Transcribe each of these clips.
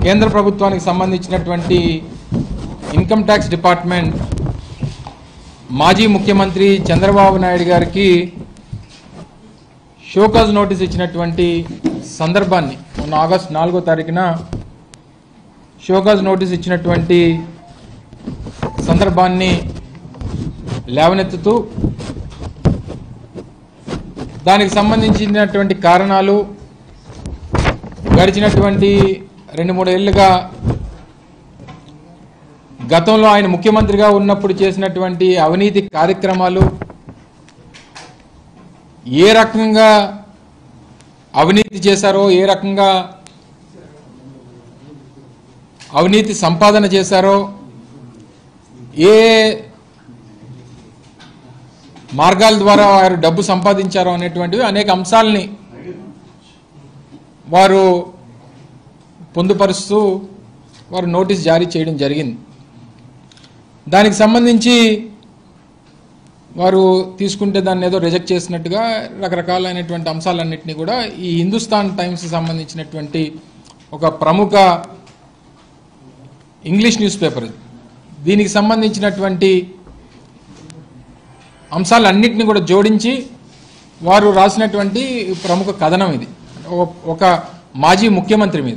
కేంద్ర ప్రభుత్వానికి సంబంధించినటువంటి ఇన్కమ్ ట్యాక్స్ డిపార్ట్మెంట్ మాజీ ముఖ్యమంత్రి చంద్రబాబు నాయుడు గారికి షోకాజ్ నోటీస్ ఇచ్చినటువంటి సందర్భాన్ని మొన్న ఆగస్టు 4వ తారీఖున షోకాజ్ నోటీస్ ఇచ్చినటువంటి సందర్భాన్ని లేవనెత్తుతూ దానికి సంబంధించినటువంటి కారణాలు గడిచినటువంటి 2-3 ఏళ్లుగా గతంలో ఆయన ముఖ్యమంత్రిగా ఉన్నప్పుడు చేసినటువంటి అవినీతి కార్యక్రమాలు ఏ రకంగా అవినీతి చేశారో ఏ రకంగా అవినీతి సంపాదన చేశారో ఏ మార్గాల ద్వారా వారు డబ్బు సంపాదించారో అనేటువంటివి అనేక అంశాలని వారు పొందుపరుస్తూ వారు నోటీస్ జారీ చేయడం జరిగింది. దానికి సంబంధించి వారు తీసుకుంటే దాన్ని ఏదో రిజెక్ట్ చేసినట్టుగా రకరకాలైనటువంటి అంశాలన్నింటినీ కూడా ఈ హిందుస్థాన్ టైమ్స్ సంబంధించినటువంటి ఒక ప్రముఖ ఇంగ్లీష్ న్యూస్ పేపర్ దీనికి సంబంధించినటువంటి అంశాలన్నింటినీ కూడా జోడించి వారు రాసినటువంటి ప్రముఖ కథనం ఇది ఒక మాజీ ముఖ్యమంత్రి మీద.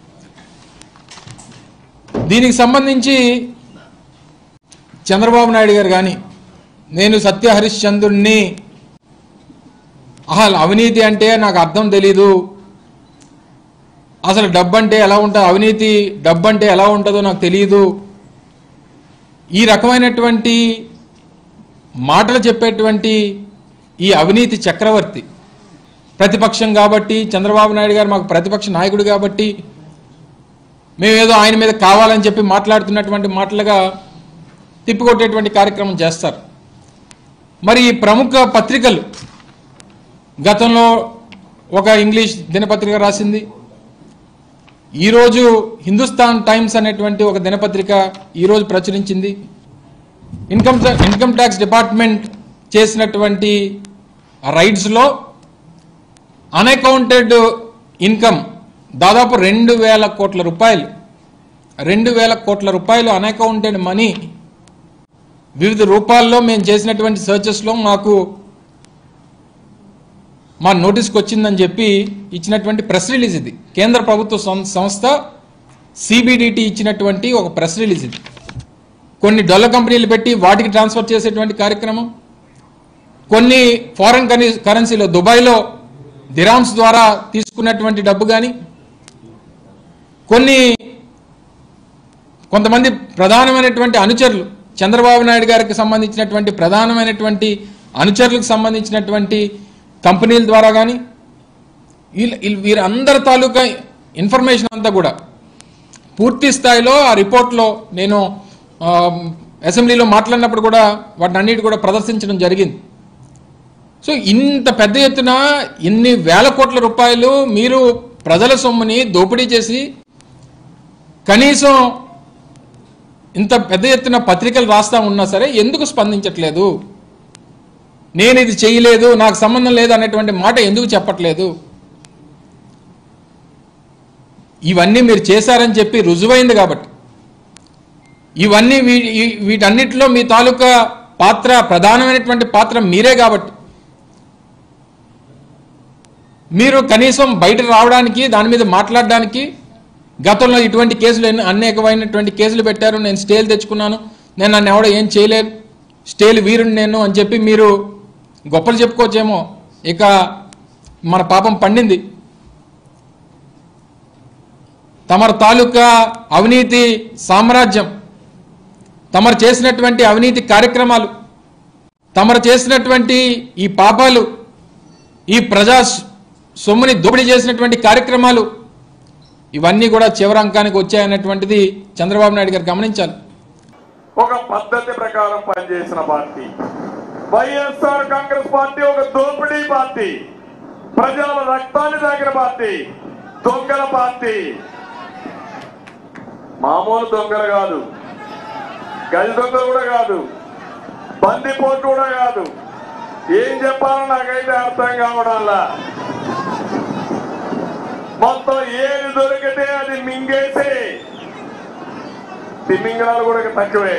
దీనికి సంబంధించి చంద్రబాబు నాయుడు గారు కానీ నేను సత్య హరిశ్చంద్రుడిని అసలు అవినీతి అంటే నాకు అర్థం తెలీదు, అసలు డబ్బు అంటే ఎలా ఉంటుంది, అవినీతి డబ్బు అంటే ఎలా ఉంటుందో నాకు తెలియదు, ఈ రకమైనటువంటి మాటలు చెప్పేటువంటి ఈ అవినీతి చక్రవర్తి ప్రతిపక్షం కాబట్టి చంద్రబాబు నాయుడు గారు మాకు ప్రతిపక్ష నాయకుడు కాబట్టి మేమేదో ఆయన మీద కావాలని చెప్పి మాట్లాడుతున్నటువంటి మాటలుగా తిప్పికొట్టేటువంటి కార్యక్రమం చేస్తారు. మరి ఈ ప్రముఖ పత్రికలు గతంలో ఒక ఇంగ్లీష్ దినపత్రిక రాసింది, ఈరోజు హిందుస్థాన్ టైమ్స్ అనేటువంటి ఒక దినపత్రిక ఈరోజు ప్రచురించింది. ఇన్కమ్ ట్యాక్స్ డిపార్ట్మెంట్ చేసినటువంటి రైడ్స్లో అన్అకౌంటెడ్ ఇన్కమ్ దాదాపు 2,000 కోట్ల రూపాయలు 2,000 కోట్ల రూపాయలు అన్అకౌంటెడ్ మనీ వివిధ రూపాల్లో మేము చేసినటువంటి సర్చెస్లో మా నోటీస్కి వచ్చిందని చెప్పి ఇచ్చినటువంటి ప్రెస్ రిలీజ్ ఇది. కేంద్ర ప్రభుత్వ సంస్థ సిబిడిటి ఇచ్చినటువంటి ఒక ప్రెస్ రిలీజ్ ఇది. కొన్ని డొల్ల కంపెనీలు పెట్టి వాటికి ట్రాన్స్ఫర్ చేసేటువంటి కార్యక్రమం, కొన్ని ఫారెన్ కరెన్సీలో దుబాయ్లో దిరామ్స్ ద్వారా తీసుకున్నటువంటి డబ్బు కానీ, కొంతమంది ప్రధానమైనటువంటి అనుచరులు చంద్రబాబు నాయుడు గారికి సంబంధించినటువంటి ప్రధానమైనటువంటి అనుచరులకు సంబంధించినటువంటి కంపెనీల ద్వారా కానీ వీరందరి తాలూకా ఇన్ఫర్మేషన్ అంతా కూడా పూర్తి స్థాయిలో ఆ రిపోర్ట్లో నేను అసెంబ్లీలో మాట్లాడినప్పుడు కూడా వాటిని అన్నిటి కూడా ప్రదర్శించడం జరిగింది. సో ఇంత పెద్ద ఎత్తున ఇన్ని వేల కోట్ల రూపాయలు మీరు ప్రజల సొమ్ముని దోపిడీ చేసి కనీసం ఇంత పెద్ద ఎత్తున పత్రికలు రాస్తా ఉన్నా సరే ఎందుకు స్పందించట్లేదు? నేను ఇది చేయలేదు, నాకు సంబంధం లేదు అనేటువంటి మాట ఎందుకు చెప్పట్లేదు? ఇవన్నీ మీరు చేశారని చెప్పి రుజువైంది కాబట్టి, ఇవన్నీ వీటన్నిటిలో మీ తాలూకా పాత్ర ప్రధానమైనటువంటి పాత్ర మీరే కాబట్టి మీరు కనీసం బయట రావడానికి దాని మీద మాట్లాడడానికి గతంలో ఇటువంటి కేసులు అనేకమైనటువంటి కేసులు పెట్టారు, నేను స్టేలు తెచ్చుకున్నాను, నేను నన్ను ఎవడో ఏం చేయలేదు, స్టేలు వీరుని నేను అని చెప్పి మీరు గొప్పలు చెప్పుకోవచ్చేమో, ఇక మన పాపం పండింది. తమరు తాలూకా అవినీతి సామ్రాజ్యం, తమరు చేసినటువంటి అవినీతి కార్యక్రమాలు, తమరు చేసినటువంటి ఈ పాపాలు, ఈ ప్రజా సొమ్ముని దోపిడీ చేసినటువంటి కార్యక్రమాలు ఇవన్నీ కూడా చివరంకానికి వచ్చాయనేటువంటిది చంద్రబాబు నాయుడు గారు గమనించాలి. ఒక పద్ధతి ప్రకారం పనిచేసిన పార్టీ వైఎస్ఆర్ కాంగ్రెస్ పార్టీ ఒక దోపిడీ పార్టీ, ప్రజల రక్తాన్ని తాగిన పార్టీ, దొంగల పార్టీ. మామూలు దొంగలు కాదు, గజ దొంగలు కూడా కాదు, బందిపోటు కూడా కాదు. ఏం చెప్పాలో నాకైతే అర్థం కావడంలా. మొత్తం ఏది దొరికితే అది మింగేసి తిమింగళాలు కూడా తక్కువే,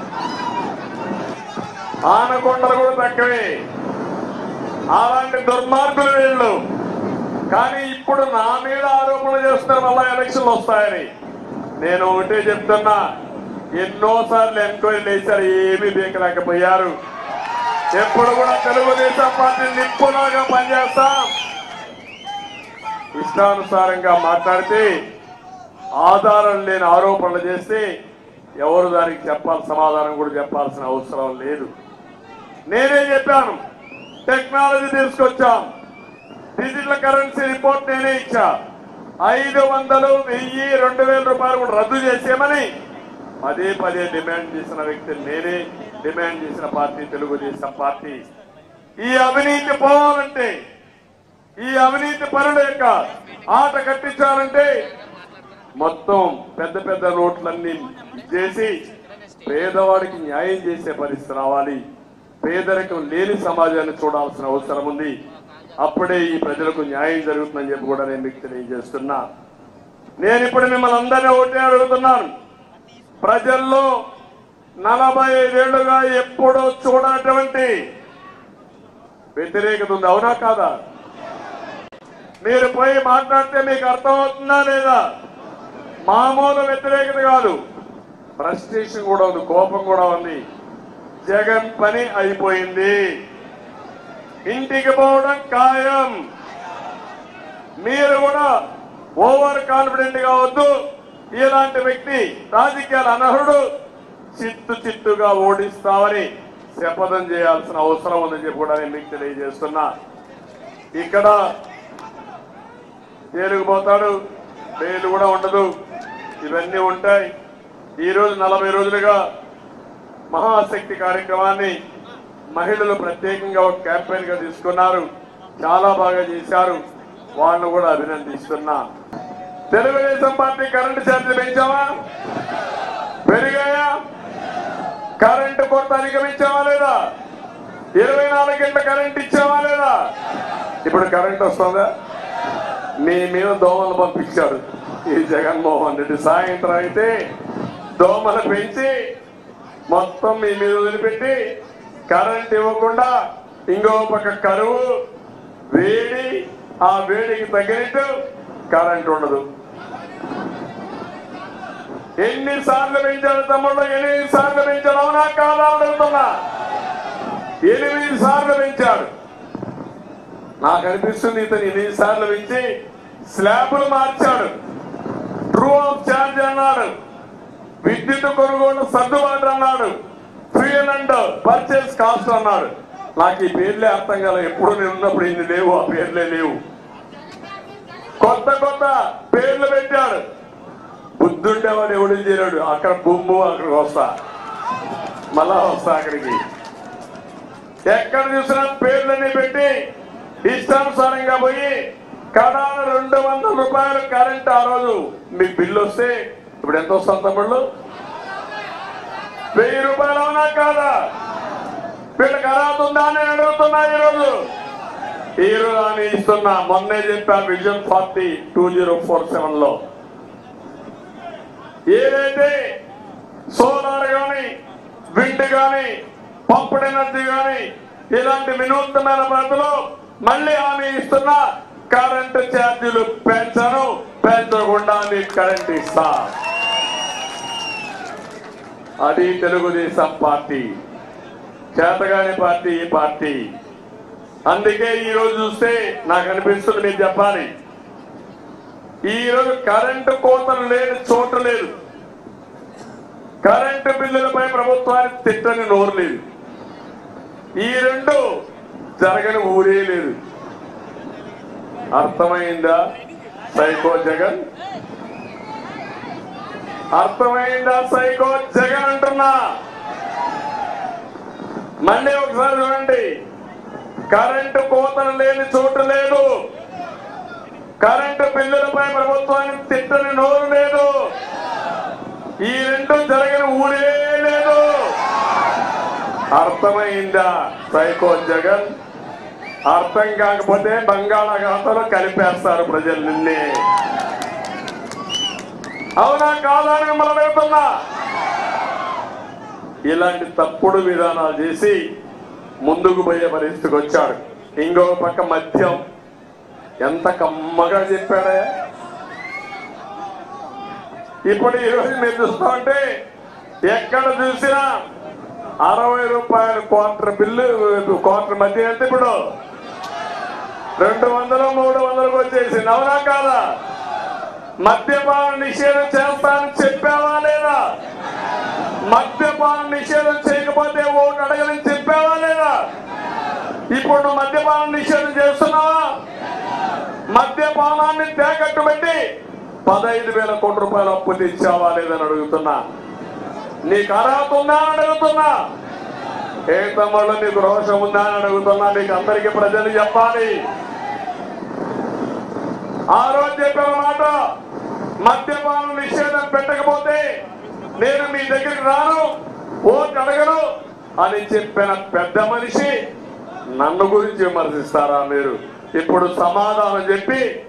ఆనకొండలు కూడా తక్కువే. అలాంటి దుర్మార్గులు వీళ్ళు. కానీ ఇప్పుడు నా మీద ఆరోపణలు చేస్తున్నారు మళ్ళా ఎలక్షన్లు వస్తాయని. నేను ఒకటే చెప్తున్నా, ఎన్నోసార్లు ఎంక్వైరీ చేశారు, ఏమీ బీకలేకపోయారు. ఎప్పుడు కూడా తెలుగుదేశం పార్టీ నిప్పులాగా పనిచేస్తాం. ఇష్టానుసారంగా మాట్లాడితే, ఆధారం లేని ఆరోపణలు చేస్తే ఎవరు దానికి సమాధానం కూడా చెప్పాల్సిన అవసరం లేదు. నేనే చెప్పాను, టెక్నాలజీ తీసుకొచ్చాం, డిజిటల్ కరెన్సీ రిపోర్ట్ నేనే ఇచ్చా. 500, 1000, 2000 రూపాయలు కూడా రద్దు చేసేమని పదే డిమాండ్ చేసిన వ్యక్తి నేనే. డిమాండ్ చేసిన పార్టీ తెలుగుదేశం పార్టీ. ఈ అవినీతి పోవాలంటే, ఈ అవినీతి పనుల యొక్క ఆట కట్టించాలంటే మొత్తం పెద్ద నోట్లన్నీ చేసి పేదవాడికి న్యాయం చేసే పరిస్థితి రావాలి. పేదరికం లేని సమాజాన్ని చూడాల్సిన అవసరం ఉంది. అప్పుడే ఈ ప్రజలకు న్యాయం జరుగుతుందని చెప్పి కూడా నేను మీకు తెలియజేస్తున్నా. నేను ఇప్పుడు మిమ్మల్ని అందరినీ ఒకటే అడుగుతున్నాను. ప్రజల్లో 45 ఏళ్లుగా ఎప్పుడూ చూడనటువంటి వ్యతిరేకత ఉంది, అవునా కాదా? మీరు పోయి మాట్లాడితే మీకు అర్థమవుతుందా లేదా? మామూలు వ్యతిరేకత కాదు, ఫ్రస్ట్రేషన్ కూడా ఉంది, కోపం కూడా ఉంది. జగన్ పని అయిపోయింది, ఇంటికి పోవడం ఖాయం. మీరు కూడా ఓవర్ కాన్ఫిడెంట్ గా వద్దు. ఇలాంటి వ్యక్తి రాజకీయాల అనర్హుడు, చిత్తుగా ఓడిస్తామని శపథం చేయాల్సిన అవసరం ఉందని చెప్పి కూడా నేను మీకు తెలియజేస్తున్నా. ఇక్కడ జైలుకు పోతాడు, బెయిల్ కూడా ఉండదు, ఇవన్నీ ఉంటాయి. ఈరోజు 40 రోజులుగా మహాశక్తి కార్యక్రమాన్ని మహిళలు ప్రత్యేకంగా ఒక క్యాంపెయిన్ గా తీసుకున్నారు. చాలా బాగా చేశారు, వాళ్ళను కూడా అభినందిస్తున్నా. తెలుగుదేశం పార్టీ కరెంటు ఛార్జీలు పెంచావా? పెరిగాయా? కరెంటు కొరత అధిగమించావా లేదా? 24 గంటల కరెంట్ ఇచ్చావా లేదా? ఇప్పుడు కరెంట్ వస్తుందా? మీ మీద దోమలు పంపించాడు ఈ జగన్మోహన్ రెడ్డి. సాయంత్రం అయితే దోమలు పెంచి మొత్తం మీ మీద వదిలిపెట్టి కరెంట్ ఇవ్వకుండా ఇంకో పక్క కరువు, వేడి, ఆ వేడికి తగినట్టు కరెంట్ ఉండదు. ఎన్నిసార్లు పెంచాడు తమ్ముళ్ళు? 8 సార్లు పెంచాడు, అవునా కాదా అడుగుతున్నా. 8 సార్లు పెంచాడు. నాకు అనిపిస్తుంది ఇతను 8 సార్లు పెంచి స్లాబులు మార్చాడు, ట్రూ ఆఫ్ ఛార్జ్ అన్నాడు, విద్యుత్ కొనుగోలు సర్దుబాటు అన్నాడు, ఫ్యూయల్ అండ్ పర్చేస్ కాస్ట్ అన్నాడు. నాకు ఈ పేర్లే అర్థం కాదు. ఎప్పుడు నేను ఉన్నప్పుడు ఇన్ని లేవు, ఆ పేర్లే లేవు. కొత్త పేర్లు పెట్టాడు. బుద్ధుండేవాడు ఎవడు చేరాడు. అక్కడ బొమ్ము, అక్కడికి వస్తా, మళ్ళా వస్తా అక్కడికి. ఎక్కడ చూసినా పేర్లన్నీ పెట్టి ఇష్టానుసారంగా పోయి కడాన 200 రూపాయలు కరెంట్ ఆ రోజు మీకు బిల్లు వస్తే ఇప్పుడు ఎంత వస్తుంది తమ్ముళ్ళు? 1000 రూపాయలు, అవునా కాదా? వీళ్ళకి అర్హత ఉందా అని అడుగుతున్నా. ఈరోజు అని ఇస్తున్నా. మొన్నే చెప్పా విజన్ 40 2047 లో ఏదైతే సోలార్ గాని, విండ్ గాని, పంప్డ్ ఎనర్జీ గాని ఇలాంటి వినూత్నమైన పద్ధతిలో మళ్ళీ హామీ ఇస్తున్నా. కరెంటు ఛార్జీలు పెంచకుండా మీకు కరెంట్ ఇస్తా. అది తెలుగుదేశం పార్టీ, చేతగాని పార్టీ ఈ పార్టీ. అందుకే ఈ రోజు చూస్తే నాకు అనిపిస్తుంది, మీరు చెప్పాలి, ఈ రోజు కరెంటు కోతలు లేని చోటు లేదు, కరెంటు బిల్లులపై ప్రభుత్వానికి తిట్టని నోరు లేదు, ఈ రెండు జరగని ఊరే లేదు. అర్థమైందా సైకో జగన్? అర్థమైందా సైకో జగన్ అంటున్నా. మళ్ళీ ఒకసారి చూడండి, కరెంటు కోతలు లేని చోటు లేదు, కరెంటు బిల్లులపై ప్రభుత్వానికి తిట్టని నోరు లేదు, ఈ రెండు జరగని ఊరే లేదు. అర్థమైందా సైకో జగన్? అర్థం కాకపోతే బంగాళాఖాతంలో కలిపేస్తారు ప్రజలు నిన్నే. అవునా కాదా అని మిమ్మల్ని అడుగుతున్నా. ఇలాంటి తప్పుడు విధానాలు చేసి ముందుకు పోయే పరిస్థితికి వచ్చాడు. ఇంకో పక్క మద్యం ఎంత కమ్మగా చెప్పాడే. ఇప్పుడు ఈరోజు మీరు చూస్తా ఉంటే ఎక్కడ చూసినా 60 రూపాయలు క్వార్టర్ బిల్లు, క్వార్టర్ మద్యం ఎంత ఇప్పుడు 200 300కు వచ్చేసింది. అవునా కాదా? మద్యపాన నిషేధం చేస్తానని చెప్పావా లేదా? మద్యపాన నిషేధం చేయకపోతే ఓటు అడగలని చెప్పావా లేదా? ఇప్పుడు నువ్వు మద్యపాన నిషేధం చేస్తున్నావా? మద్యపానాన్ని తాకట్టు పెట్టి 15,000 కోట్ల రూపాయలు అప్పు తెచ్చావా లేదని అడుగుతున్నా. నీకు అర్హత ఉందా అని అడుగుతున్నా. ఏ తమ్ముళ్ళు నీకు రోషం ఉందా అని అడుగుతున్నా. నీకు అందరికీ ప్రజలు చెప్పాలి. ఆ రోజు చెప్పిన మాట, మద్యపానం నిషేధం పెట్టకపోతే నేను మీ దగ్గరికి రాను, ఓటు అడగను అని చెప్పిన పెద్ద మనిషి నన్ను గురించి విమర్శిస్తారా మీరు? ఇప్పుడు సమాధానం చెప్పి